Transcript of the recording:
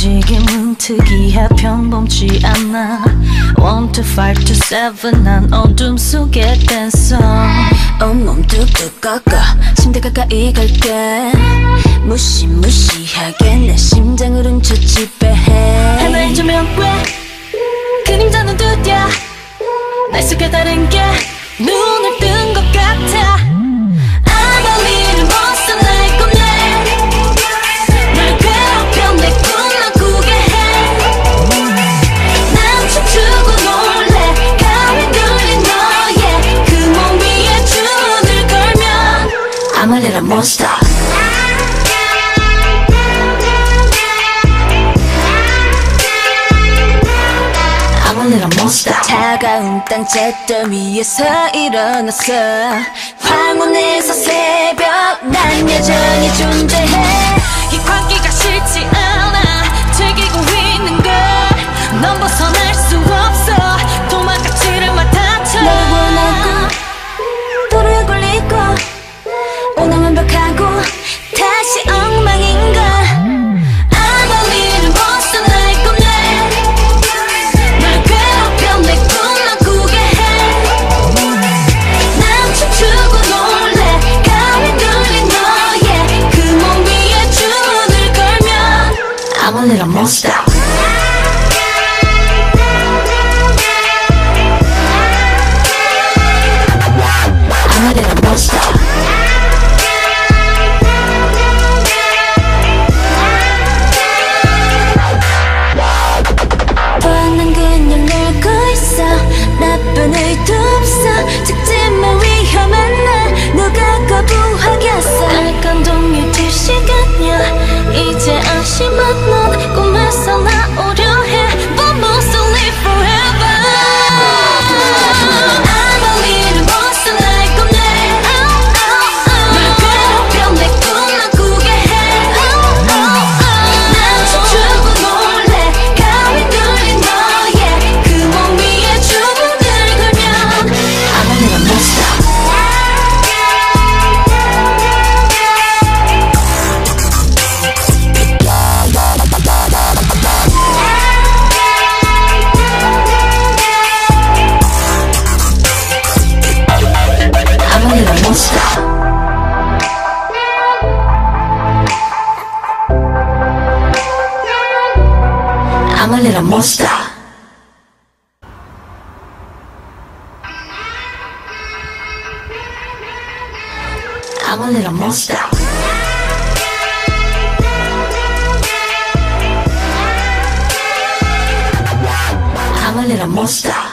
움직임은 특이해 평범치 않아 1, 2, 5, 2, 7 난 어둠 속에 댄서 온몸 뚝뚝 꺾어 침대 가까이 갈게 무시무시하게 내 심장을 훔쳐 지배해 하나의 조명 왜 그림자는 두드려 날 속에 다른 게 눈을 뜬 것 같아 I'm a little monster like a man 날 괴롭혀 내 꿈만 꾸게 해 난 춤추고 놀래 가위 눌린 너의 그 몸 위에 주문을 걸면 I'm a little monster I'm a little monster 차가운 땅 잿더미 위에서 일어났어 황혼에서 새벽 난 여전히 존재해 이 광기가 싫지 않아 즐기고 있는 걸 넌 벗어날 수 없어 도망가지를 마 다쳐 널 원하고 도로에 굴리고 오늘 완벽하고 다시 엉망인가 I'm a little monster like a man 날 괴롭혀 내 꿈만 꾸게 해난 춤추고 놀래 가위 눌린 너의 그 몸 위에 주문을 걸면 I'm a little monster I'm a little monster 뻔한 그냥 놀고 있어 나쁜 의도 없어 직진만 위험한 날 누가 거부하겠어 알감동이 될 시간이야 이제 안심한 넌 꿈에서 나오려 해 But must live forever I'm a little monster like a man 날 괴롭혀 내 꿈만 꾸게 해난 춤추고 놀래 가위 눌린 너의 그 몸 위에 주문을 걸면 I'm a little monster I'm a little monster I'm a little monster I'm a little monster I'm a little monster